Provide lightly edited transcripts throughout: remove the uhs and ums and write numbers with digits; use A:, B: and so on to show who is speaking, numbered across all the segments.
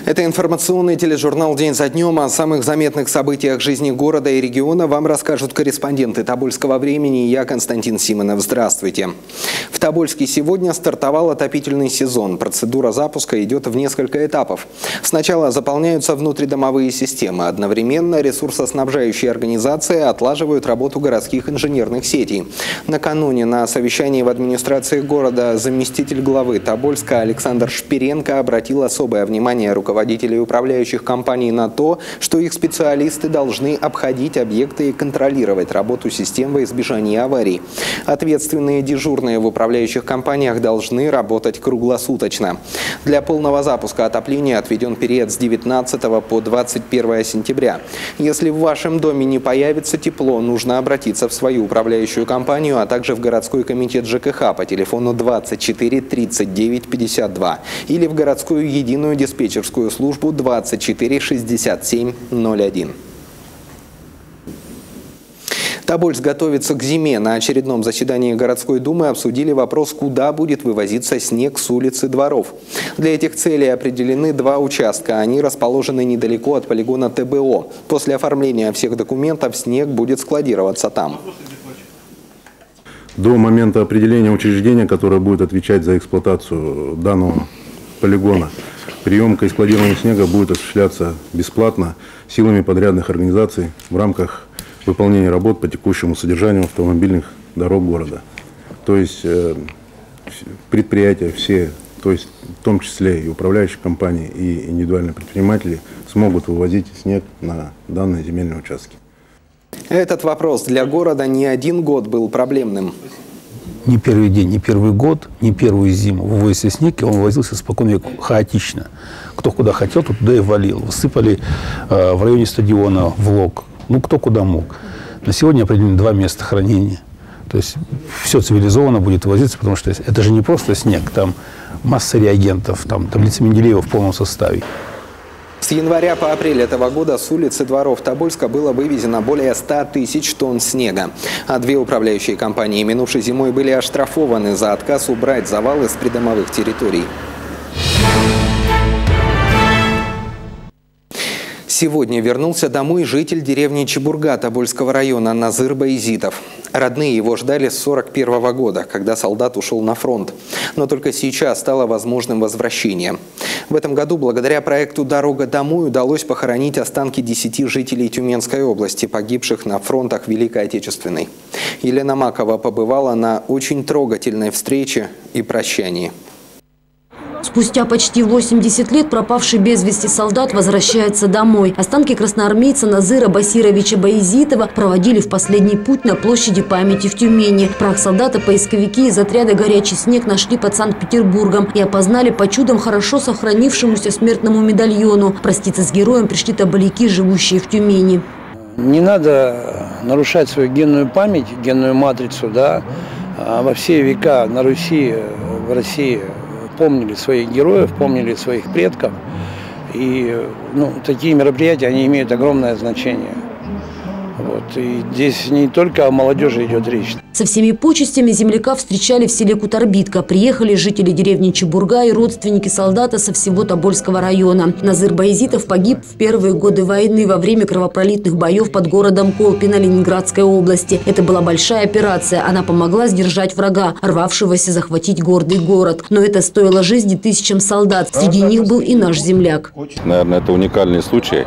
A: Это информационный тележурнал «День за днем». О самых заметных событиях жизни города и региона вам расскажут корреспонденты «Тобольского времени» и я, Константин Симонов. Здравствуйте. В Тобольске сегодня стартовал отопительный сезон. Процедура запуска идет в несколько этапов. Сначала заполняются внутридомовые системы. Одновременно ресурсоснабжающие организации отлаживают работу городских инженерных сетей. Накануне на совещании в администрации города заместитель главы Тобольска Александр Шпиренко обратил особое внимание руководителей управляющих компаний на то, что их специалисты должны обходить объекты и контролировать работу систем во избежание аварий. Ответственные дежурные в управляющих компаниях должны работать круглосуточно. Для полного запуска отопления отведен период с 19 по 21 сентября. Если в вашем доме не появится тепло, нужно обратиться в свою управляющую компанию, а также в городской комитет ЖКХ по телефону 24 39 52 или в городскую единую диспетчерскую службу 24 67 01. Тобольск готовится к зиме. На очередном заседании городской думы обсудили вопрос, куда будет вывозиться снег с улиц и дворов. Для этих целей определены два участка. Они расположены недалеко от полигона ТБО. После оформления всех документов снег будет складироваться там.
B: До момента определения учреждения, которое будет отвечать за эксплуатацию данного полигона, приемка и складирование снега будет осуществляться бесплатно силами подрядных организаций в рамках выполнения работ по текущему содержанию автомобильных дорог города. То есть предприятия все, то есть в том числе и управляющие компании, и индивидуальные предприниматели смогут вывозить снег на данные земельные участки.
A: Этот вопрос для города не один год был проблемным.
C: Не первый день, не первый год, не первую зиму вывозился снег, и он вывозился спокойно веку хаотично. Кто куда хотел, туда и валил. Высыпали в районе стадиона в лог. Ну, кто куда мог. На сегодня определены два места хранения. То есть все цивилизованно будет вывозиться, потому что это же не просто снег, там масса реагентов, там таблица Менделеева в полном составе.
A: С января по апрель этого года с улиц и дворов Тобольска было вывезено более 100 тысяч тонн снега. А две управляющие компании минувшей зимой были оштрафованы за отказ убрать завалы с придомовых территорий. Сегодня вернулся домой житель деревни Чебурга Тобольского района Назыр Баязитов. Родные его ждали с 1941 года, когда солдат ушел на фронт. Но только сейчас стало возможным возвращение. В этом году благодаря проекту «Дорога домой» удалось похоронить останки 10 жителей Тюменской области, погибших на фронтах Великой Отечественной. Елена Макова побывала на очень трогательной встрече и прощании.
D: Спустя почти 80 лет пропавший без вести солдат возвращается домой. Останки красноармейца Назыра Басировича Баязитова проводили в последний путь на площади памяти в Тюмени. Прах солдата поисковики из отряда «Горячий снег» нашли под Санкт-Петербургом и опознали по чудом хорошо сохранившемуся смертному медальону. Проститься с героем пришли тоболяки, живущие в Тюмени.
E: Не надо нарушать свою генную память, генную матрицу, да. Во все века на Руси, в России помнили своих героев, помнили своих предков. И такие мероприятия, они имеют огромное значение. Вот. И здесь не только о молодежи идет речь.
D: Со всеми почестями земляка встречали в селе Кутарбитка. Приехали жители деревни Чебурга и родственники солдата со всего Тобольского района. Назыр Баязитов погиб в первые годы войны во время кровопролитных боев под городом Колпино Ленинградской области. Это была большая операция. Она помогла сдержать врага, рвавшегося захватить гордый город. Но это стоило жизни тысячам солдат. Среди них был и наш земляк.
F: Наверное, это уникальный случай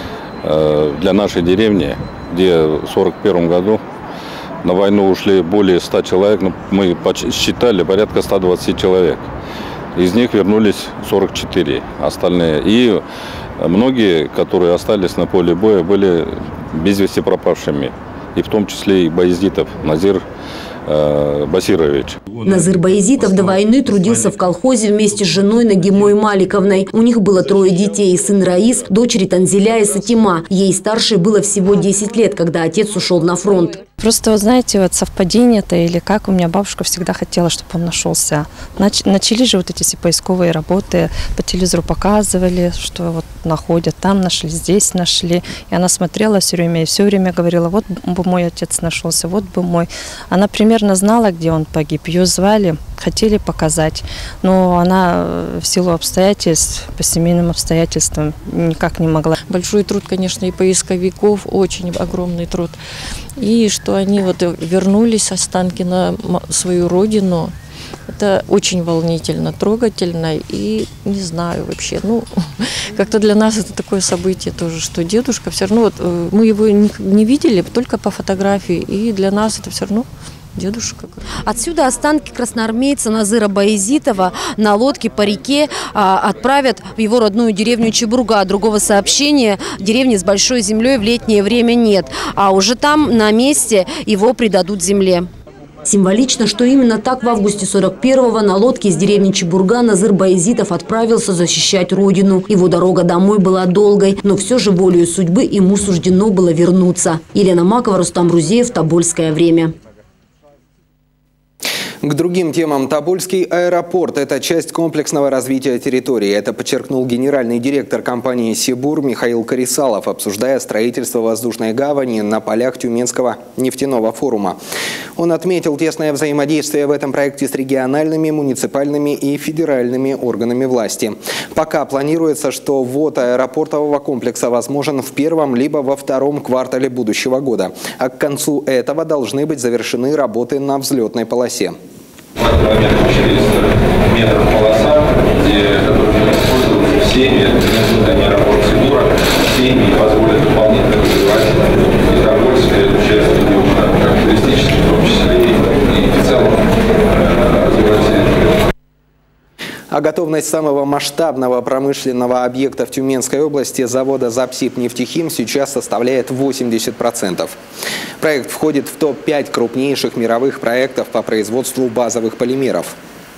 F: для нашей деревни, где в 1941 году на войну ушли более 100 человек, мы считали порядка 120 человек. Из них вернулись 44 остальные. И многие, которые остались на поле боя, были без вести пропавшими. И в том числе и Баязитов Назыр Басирович.
D: Назыр Баязитов до войны трудился в колхозе вместе с женой Нагимой Маликовной. У них было 3 детей: сын Раис, дочери Танзиля и Сатима. Ей старшей было всего 10 лет, когда отец ушел на фронт.
G: Просто, вы знаете, вот совпадение это или как, у меня бабушка всегда хотела, чтобы он нашелся. Начали же вот эти все поисковые работы, по телевизору показывали, что вот находят, там нашли, здесь нашли. И она смотрела все время и все время говорила: вот бы мой отец нашелся, вот бы мой. Она примерно знала, где он погиб. Ее звали хотели показать. Но она в силу обстоятельств, по семейным обстоятельствам никак не могла. Большой труд, конечно, и поисковиков, очень огромный труд. И что они вот вернулись, останки, на свою родину. Это очень волнительно, трогательно и не знаю вообще. Ну, как-то для нас это такое событие тоже, что дедушка все равно, вот, мы его не видели, только по фотографии, и для нас это все равно дедушка.
D: Отсюда останки красноармейца Назыра Баязитова на лодке по реке отправят в его родную деревню Чебурга. Другого сообщения деревни с большой землей в летнее время нет. А уже там, на месте, его предадут земле. Символично, что именно так в августе 41-го на лодке из деревни Чебурга Назыр Баязитов отправился защищать родину. Его дорога домой была долгой, но все же волею судьбы ему суждено было вернуться. Елена Макова, Рустам Рузеев, Тобольское время.
A: К другим темам. Тобольский аэропорт – это часть комплексного развития территории. Это подчеркнул генеральный директор компании «Сибур» Михаил Карисалов, обсуждая строительство воздушной гавани на полях Тюменского нефтяного форума. Он отметил тесное взаимодействие в этом проекте с региональными, муниципальными и федеральными органами власти. Пока планируется, что ввод аэропортового комплекса возможен в первом либо во втором квартале будущего года. А к концу этого должны быть завершены работы на взлетной полосе.
H: В этот момент 400 метров полоса, которые используют всеми, аэропорт Сибура, всеми позволят дополнительно развивать и Тобольское, эту часть региона, как туристически, в том числе и в целом развивать территорию.
A: А готовность самого масштабного промышленного объекта в Тюменской области завода «Запсибнефтехим» сейчас составляет 80%. Проект входит в топ-5 крупнейших мировых проектов по производству базовых полимеров.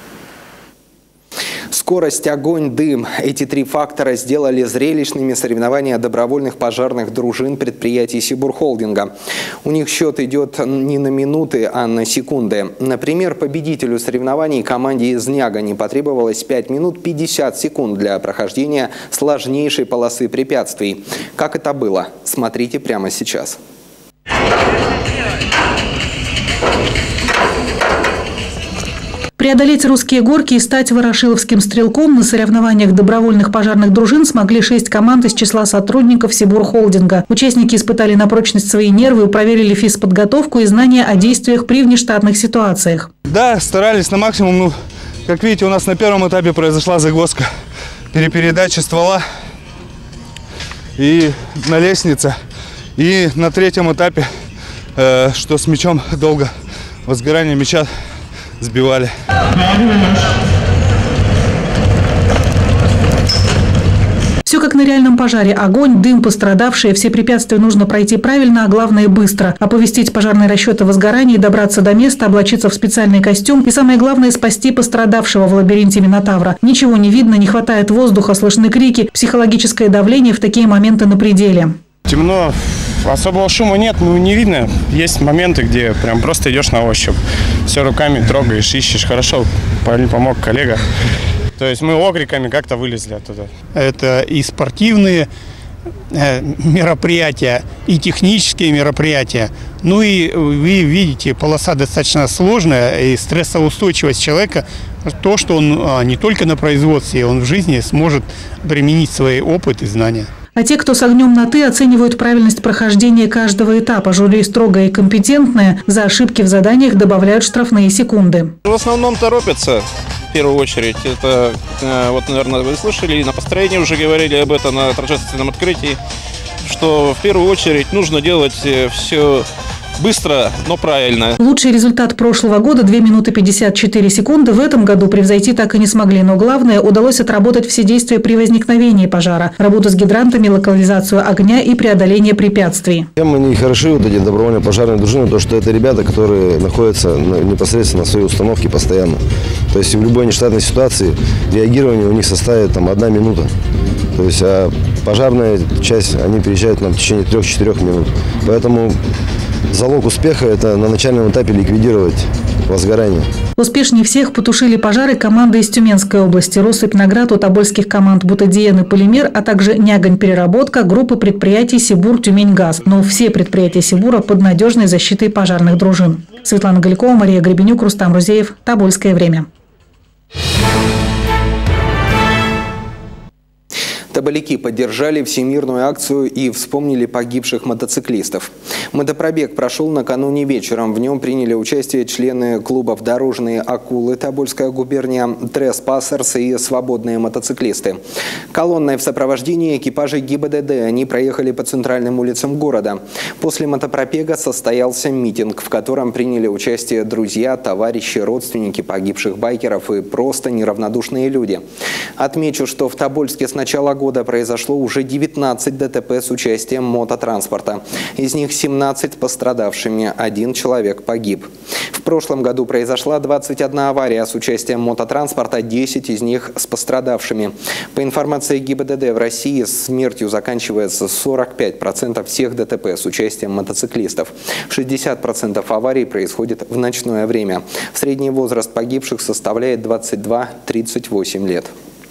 A: Скорость, огонь, дым – эти три фактора сделали зрелищными соревнования добровольных пожарных дружин предприятий Сибурхолдинга. У них счет идет не на минуты, а на секунды. Например, победителю соревнований команде из Нягани потребовалось 5 минут 50 секунд для прохождения сложнейшей полосы препятствий. Как это было? Смотрите прямо сейчас.
I: Преодолеть русские горки и стать ворошиловским стрелком на соревнованиях добровольных пожарных дружин смогли 6 команд из числа сотрудников Сибурхолдинга. Участники испытали на прочность свои нервы, проверили физподготовку и знания о действиях при внештатных ситуациях.
J: Да, старались на максимум. Ну, как видите, у нас на первом этапе произошла загвоздка перепередачи ствола и на лестнице. И на третьем этапе, что с мячом долго возгорание мяча сбивали.
I: Все как на реальном пожаре. Огонь, дым, пострадавшие. Все препятствия нужно пройти правильно, а главное быстро. Оповестить пожарные расчеты о возгорании, добраться до места, облачиться в специальный костюм. И самое главное – спасти пострадавшего в лабиринте Минотавра. Ничего не видно, не хватает воздуха, слышны крики. Психологическое давление в такие моменты на пределе.
K: Темно, особого шума нет, ну не видно. Есть моменты, где прям просто идешь на ощупь. Все руками трогаешь, ищешь. Хорошо, помог коллега. То есть мы окриками как-то вылезли оттуда.
L: Это и спортивные мероприятия, и технические мероприятия. Ну и вы видите, полоса достаточно сложная, и стрессоустойчивость человека, то, что он не только на производстве, он в жизни сможет применить свой опыт и знания.
I: А те, кто с огнем на «ты», оценивают правильность прохождения каждого этапа. Жюри строгое и компетентное. За ошибки в заданиях добавляют штрафные секунды.
M: В основном торопятся, в первую очередь. Это, вот, наверное, вы слышали, на построении уже говорили об этом на торжественном открытии, что в первую очередь нужно делать все быстро, но правильно.
I: Лучший результат прошлого года – 2 минуты 54 секунды. В этом году превзойти так и не смогли. Но главное – удалось отработать все действия при возникновении пожара. Работу с гидрантами, локализацию огня и преодоление препятствий.
N: Чем они хороши, вот эти добровольные пожарные дружины, то что это ребята, которые находятся непосредственно на своей установке постоянно. То есть в любой нештатной ситуации реагирование у них составит 1 минута. То есть а пожарная часть, они приезжают в течение 3-4 минут. Поэтому залог успеха – это на начальном этапе ликвидировать возгорание.
I: Успешнее всех потушили пожары команды из Тюменской области. Россыпь наград у тобольских команд «Бутадиен» и «Полимер», а также «Нягань-переработка» группы предприятий «Сибур», «Тюмень-газ». Но все предприятия «Сибура» под надежной защитой пожарных дружин. Светлана Галькова, Мария Гребенюк, Рустам Рузеев. Тобольское время.
A: Тоболяки поддержали всемирную акцию и вспомнили погибших мотоциклистов. Мотопробег прошел накануне вечером. В нем приняли участие члены клубов «Дорожные акулы», Тобольская губерния, «Треспассерс» и «Свободные мотоциклисты». Колонной в сопровождении экипажей ГИБДД они проехали по центральным улицам города. После мотопробега состоялся митинг, в котором приняли участие друзья, товарищи, родственники погибших байкеров и просто неравнодушные люди. Отмечу, что в Тобольске с начала года произошло уже 19 ДТП с участием мототранспорта. Из них 17 пострадавшими, 1 человек погиб. В прошлом году произошла 21 авария с участием мототранспорта, 10 из них с пострадавшими. По информации ГИБДД, в России смертью заканчивается 45% всех ДТП с участием мотоциклистов. 60% аварий происходит в ночное время. Средний возраст погибших составляет 22-38 лет.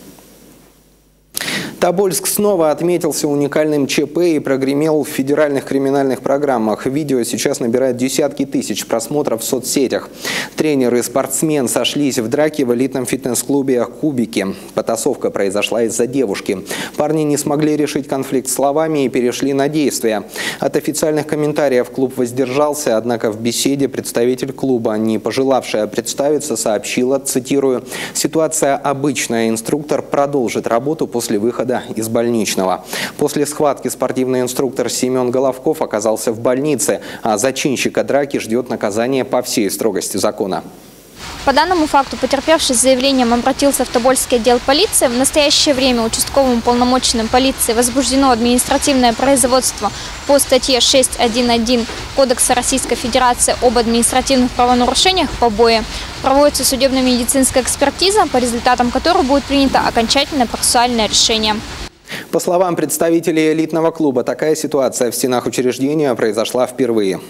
A: Тобольск снова отметился уникальным ЧП и прогремел в федеральных криминальных программах. Видео сейчас набирает десятки тысяч просмотров в соцсетях. Тренер и спортсмен сошлись в драке в элитном фитнес-клубе «Кубики». Потасовка произошла из-за девушки. Парни не смогли решить конфликт словами и перешли на действия. От официальных комментариев клуб воздержался, однако в беседе представитель клуба, не пожелавшая представиться, сообщила, цитирую, «Ситуация обычная. Инструктор продолжит работу после выхода из больничного». После схватки спортивный инструктор Семен Головков оказался в больнице, а зачинщика драки ждет наказание по всей строгости закона.
O: По данному факту потерпевший с заявлением обратился в Тобольский отдел полиции. В настоящее время участковым уполномоченным полиции возбуждено административное производство по статье 6.1.1 Кодекса Российской Федерации об административных правонарушениях «Побои». Проводится судебно-медицинская экспертиза, по результатам которой будет принято окончательное процессуальное решение.
A: По словам представителей элитного клуба, такая ситуация в стенах учреждения произошла впервые.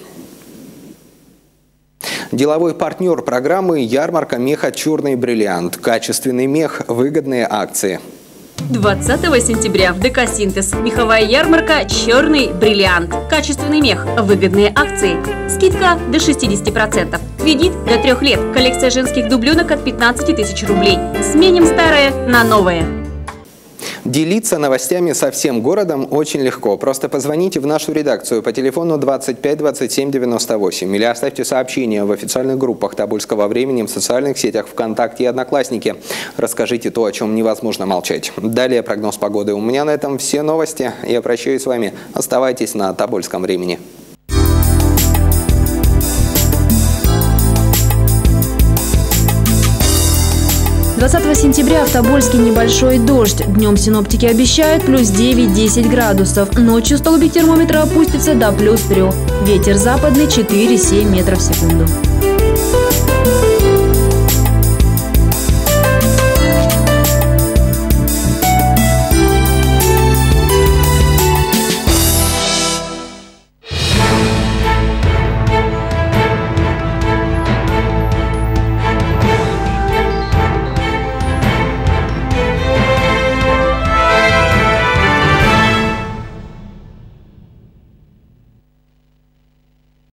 A: Деловой партнер программы «Ярмарка меха «Черный бриллиант». Качественный мех, выгодные акции.
P: 20 сентября в ДК «Синтез». Меховая ярмарка «Черный бриллиант». Качественный мех, выгодные акции. Скидка до 60%. Кредит до 3 лет. Коллекция женских дубленок от 15 тысяч рублей. Сменим старое на новое.
A: Делиться новостями со всем городом очень легко. Просто позвоните в нашу редакцию по телефону 25 27 98 или оставьте сообщение в официальных группах Тобольского времени, в социальных сетях ВКонтакте и Одноклассники. Расскажите то, о чем невозможно молчать. Далее прогноз погоды. У меня на этом все новости. Я прощаюсь с вами. Оставайтесь на Тобольском времени.
D: 20 сентября в Тобольске небольшой дождь. Днем синоптики обещают плюс 9-10 градусов. Ночью столбик термометра опустится до плюс 3. Ветер западный 4-7 метров в секунду.